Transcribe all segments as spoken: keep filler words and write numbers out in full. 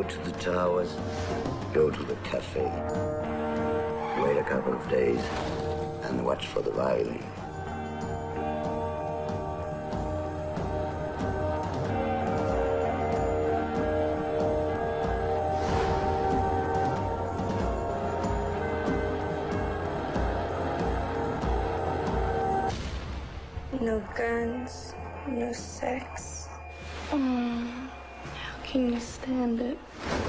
to the towers, go to the cafe, wait a couple of days, and watch for the violin. No guns, no sex. Mm, how can you stand it?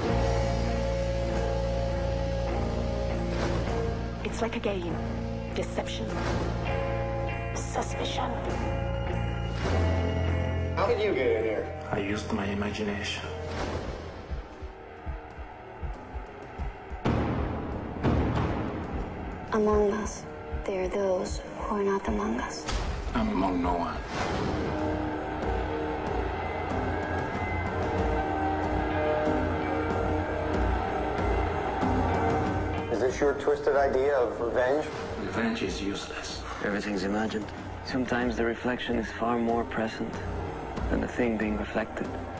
It's like a game. Deception. Suspicion. How did you get in here? I used my imagination. Among us, there are those who are not among us. I'm among no one. Is this your twisted idea of revenge? Revenge is useless. Everything's imagined. Sometimes the reflection is far more present than the thing being reflected.